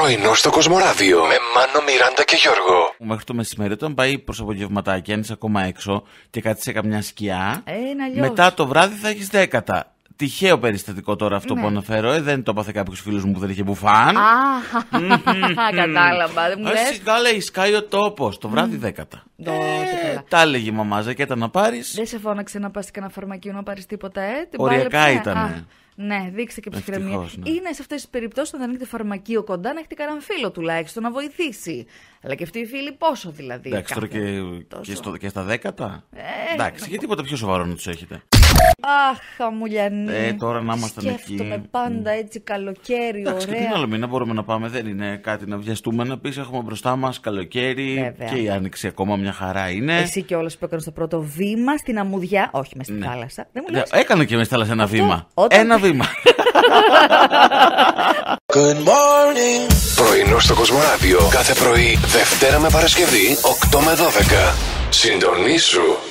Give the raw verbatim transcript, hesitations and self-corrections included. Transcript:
Πρωινό στο Κοσμοράδιο με Μάνο, Μιράντα και Γιώργο. Μέχρι το μεσημέρι, όταν πάει προς απογευματάκι, αν είσαι ακόμα έξω και κάτσεις σε καμιά σκιά, ε, μετά το βράδυ θα έχεις δέκατα. Τυχαίο περιστατικό τώρα αυτό ναι. που αναφέρω, ε, δεν το έπαθε κάποιος φίλος μου που δεν είχε μπουφάν. Α, κατάλαβα, δεν μου λες. Σιγά λέει, σκάει ο τόπος, το βράδυ δέκατα. Ε, τα έλεγε η μαμάζα και ήταν να πάρεις. Δεν σε φώναξε να πας σε κανένα φαρμακείο να πάρεις τίποτα, ε. Την Οριακά πάλεψε. ήτανε. Ναι, δείξε και ψυχραιμία. Ναι. Είναι σε αυτές τις περιπτώσεις όταν ανοίγετε φαρμακείο κοντά να έχετε κανέναν φίλο τουλάχιστον να βοηθήσει. Αλλά και αυτοί οι φίλοι πόσο δηλαδή. Εντάξει, τώρα και, και, στο, και στα δέκατα. Ε, Εντάξει, γιατί τίποτα πιο σοβαρό να τους έχετε. Αχ, χαμουλιανή. Ε, τώρα να ήμασταν εκεί. Σκέφτομαι πάντα έτσι καλοκαίρι, Εντάξει, ωραία. και την άλλο μήνα μπορούμε να πάμε. Δεν είναι κάτι να βιαστούμε να πεις. Έχουμε μπροστά μας καλοκαίρι. Βέβαια. Και η άνοιξη ακόμα μια χαρά είναι. Εσύ και όλος που έκανες το πρώτο βήμα στην αμμουδιά. Όχι, μες στη Ναι. θάλασσα. Δεν μου λες. Έκανα και μες στη θάλασσα ένα Αυτό, βήμα. όταν- Ένα βήμα. Good morning. Πρωινό στο Κοσμοράδιο κάθε πρωί, Δευτέρα με Παρασκευή, οκτώ με δώδεκα. Συντονίσου.